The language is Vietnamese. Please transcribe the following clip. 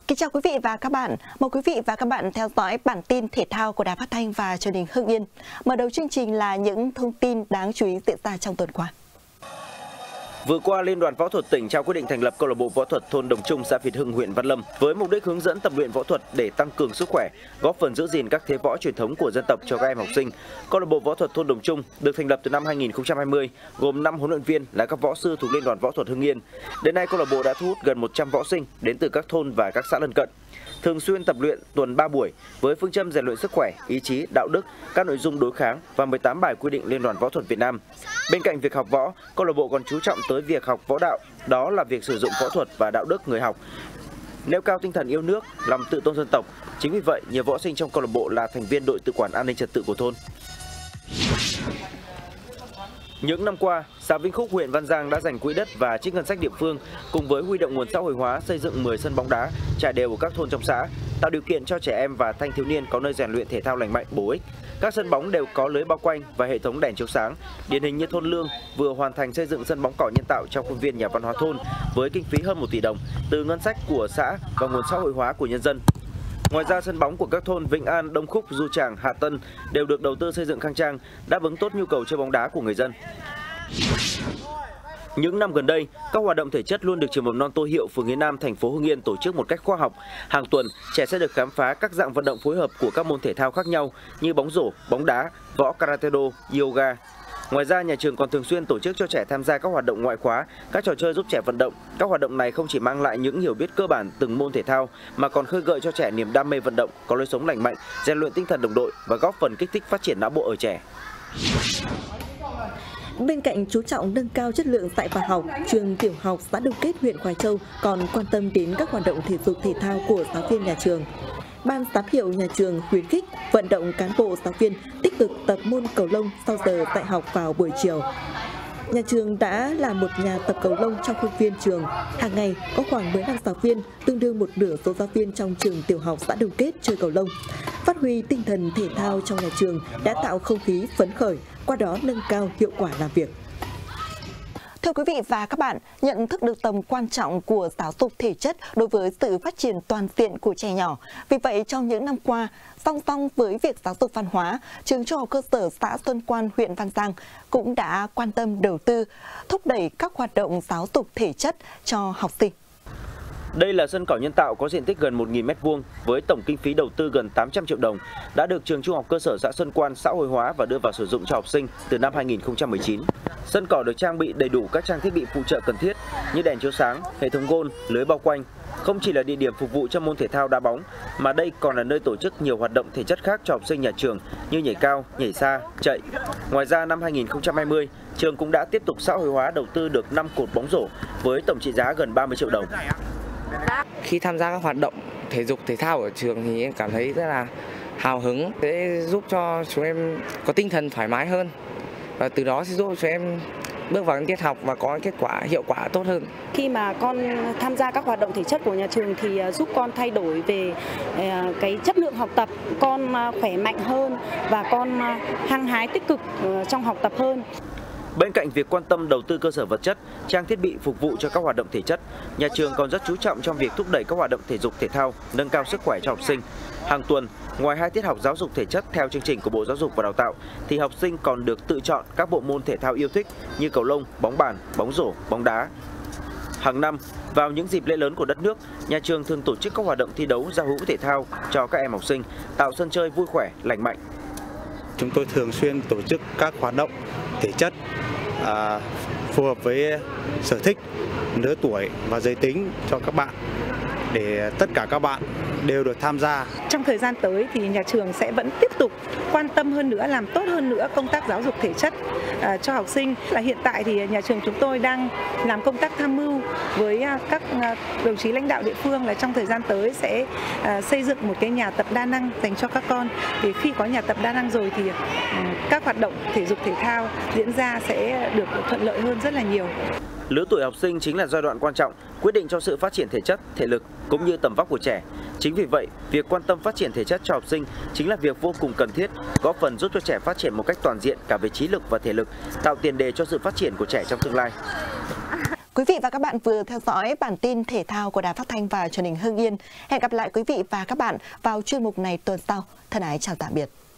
Kính chào quý vị và các bạn. Mời quý vị và các bạn theo dõi bản tin thể thao của Đài Phát thanh và Truyền hình Hưng Yên. Mở đầu chương trình là những thông tin đáng chú ý diễn ra trong tuần qua. Vừa qua, Liên đoàn Võ thuật tỉnh trao quyết định thành lập câu lạc bộ võ thuật thôn Đồng Trung, xã Việt Hưng, huyện Văn Lâm với mục đích hướng dẫn tập luyện võ thuật để tăng cường sức khỏe, góp phần giữ gìn các thế võ truyền thống của dân tộc cho các em học sinh. Câu lạc bộ võ thuật thôn Đồng Trung được thành lập từ năm 2020, gồm 5 huấn luyện viên là các võ sư thuộc Liên đoàn Võ thuật Hưng Yên. Đến nay, câu lạc bộ đã thu hút gần 100 võ sinh đến từ các thôn và các xã lân cận. Thường xuyên tập luyện tuần 3 buổi với phương châm rèn luyện sức khỏe, ý chí, đạo đức, các nội dung đối kháng và 18 bài quy định Liên đoàn Võ thuật Việt Nam. Bên cạnh việc học võ, câu lạc bộ còn chú trọng tới việc học võ đạo, đó là việc sử dụng võ thuật và đạo đức người học, nêu cao tinh thần yêu nước, lòng tự tôn dân tộc. Chính vì vậy, nhiều võ sinh trong câu lạc bộ là thành viên đội tự quản an ninh trật tự của thôn. Những năm qua, xã Vĩnh Khúc, huyện Văn Giang đã dành quỹ đất và trích ngân sách địa phương cùng với huy động nguồn xã hội hóa xây dựng 10 sân bóng đá trải đều ở các thôn trong xã, tạo điều kiện cho trẻ em và thanh thiếu niên có nơi rèn luyện thể thao lành mạnh, bổ ích. Các sân bóng đều có lưới bao quanh và hệ thống đèn chiếu sáng. Điển hình như thôn Lương vừa hoàn thành xây dựng sân bóng cỏ nhân tạo trong khuôn viên nhà văn hóa thôn với kinh phí hơn 1 tỷ đồng từ ngân sách của xã và nguồn xã hội hóa của nhân dân. Ngoài ra, sân bóng của các thôn Vĩnh An, Đông Khúc, Du Tràng, Hạ Tân đều được đầu tư xây dựng khang trang, đáp ứng tốt nhu cầu chơi bóng đá của người dân. Những năm gần đây, các hoạt động thể chất luôn được trường mầm non Tô Hiệu, phường Hiến Nam, thành phố Hưng Yên tổ chức một cách khoa học. Hàng tuần, trẻ sẽ được khám phá các dạng vận động phối hợp của các môn thể thao khác nhau như bóng rổ, bóng đá, võ karate-do, yoga. Ngoài ra, nhà trường còn thường xuyên tổ chức cho trẻ tham gia các hoạt động ngoại khóa, các trò chơi giúp trẻ vận động. Các hoạt động này không chỉ mang lại những hiểu biết cơ bản từng môn thể thao mà còn khơi gợi cho trẻ niềm đam mê vận động, có lối sống lành mạnh, rèn luyện tinh thần đồng đội và góp phần kích thích phát triển não bộ ở trẻ. Bên cạnh chú trọng nâng cao chất lượng dạy và học, trường tiểu học xã Đông Kết, huyện Khoái Châu còn quan tâm đến các hoạt động thể dục thể thao của giáo viên nhà trường. Ban giám hiệu nhà trường khuyến khích vận động cán bộ giáo viên tích cực tập môn cầu lông sau giờ dạy học vào buổi chiều. Nhà trường đã là một nhà tập cầu lông trong khuôn viên trường. Hàng ngày có khoảng 15 giáo viên, tương đương một nửa số giáo viên trong trường tiểu học xã Đông Kết chơi cầu lông. Phát huy tinh thần thể thao trong nhà trường đã tạo không khí phấn khởi, qua đó nâng cao hiệu quả làm việc. Thưa quý vị và các bạn, nhận thức được tầm quan trọng của giáo dục thể chất đối với sự phát triển toàn diện của trẻ nhỏ. Vì vậy, trong những năm qua, song song với việc giáo dục văn hóa, trường Trung học cơ sở xã Xuân Quan, huyện Văn Giang cũng đã quan tâm đầu tư, thúc đẩy các hoạt động giáo dục thể chất cho học sinh. Đây là sân cỏ nhân tạo có diện tích gần 1.000 m² với tổng kinh phí đầu tư gần 800 triệu đồng, đã được trường Trung học cơ sở xã Xuân Quan xã hội hóa và đưa vào sử dụng cho học sinh từ năm 2019. Sân cỏ được trang bị đầy đủ các trang thiết bị phụ trợ cần thiết như đèn chiếu sáng, hệ thống gôn, lưới bao quanh. Không chỉ là địa điểm phục vụ cho môn thể thao đá bóng, mà đây còn là nơi tổ chức nhiều hoạt động thể chất khác cho học sinh nhà trường như nhảy cao, nhảy xa, chạy. Ngoài ra, năm 2020, trường cũng đã tiếp tục xã hội hóa đầu tư được 5 cột bóng rổ với tổng trị giá gần 30 triệu đồng. Khi tham gia các hoạt động thể dục thể thao ở trường thì em cảm thấy rất là hào hứng, sẽ giúp cho chúng em có tinh thần thoải mái hơn và từ đó sẽ giúp cho em bước vào tiết học và có kết quả hiệu quả tốt hơn. Khi mà con tham gia các hoạt động thể chất của nhà trường thì giúp con thay đổi về cái chất lượng học tập, con khỏe mạnh hơn và con hăng hái tích cực trong học tập hơn. Bên cạnh việc quan tâm đầu tư cơ sở vật chất, trang thiết bị phục vụ cho các hoạt động thể chất, nhà trường còn rất chú trọng trong việc thúc đẩy các hoạt động thể dục thể thao, nâng cao sức khỏe cho học sinh. Hàng tuần, ngoài 2 tiết học giáo dục thể chất theo chương trình của Bộ Giáo dục và Đào tạo, thì học sinh còn được tự chọn các bộ môn thể thao yêu thích như cầu lông, bóng bàn, bóng rổ, bóng đá. Hàng năm, vào những dịp lễ lớn của đất nước, nhà trường thường tổ chức các hoạt động thi đấu giao hữu thể thao cho các em học sinh, tạo sân chơi vui khỏe, lành mạnh. Chúng tôi thường xuyên tổ chức các hoạt động thể chất phù hợp với sở thích, lứa tuổi và giới tính cho các bạn, để tất cả các bạn đều được tham gia. Trong thời gian tới thì nhà trường sẽ vẫn tiếp tục quan tâm hơn nữa, làm tốt hơn nữa công tác giáo dục thể chất cho học sinh. Là hiện tại thì nhà trường chúng tôi đang làm công tác tham mưu với các đồng chí lãnh đạo địa phương là trong thời gian tới sẽ xây dựng một cái nhà tập đa năng dành cho các con. Thì khi có nhà tập đa năng rồi thì các hoạt động thể dục thể thao diễn ra sẽ được thuận lợi hơn rất là nhiều. Lứa tuổi học sinh chính là giai đoạn quan trọng, quyết định cho sự phát triển thể chất, thể lực cũng như tầm vóc của trẻ. Chính vì vậy, việc quan tâm phát triển thể chất cho học sinh chính là việc vô cùng cần thiết, góp phần giúp cho trẻ phát triển một cách toàn diện cả về trí lực và thể lực, tạo tiền đề cho sự phát triển của trẻ trong tương lai. Quý vị và các bạn vừa theo dõi bản tin thể thao của Đài Phát thanh và Truyền hình Hưng Yên. Hẹn gặp lại quý vị và các bạn vào chuyên mục này tuần sau. Thân ái chào tạm biệt.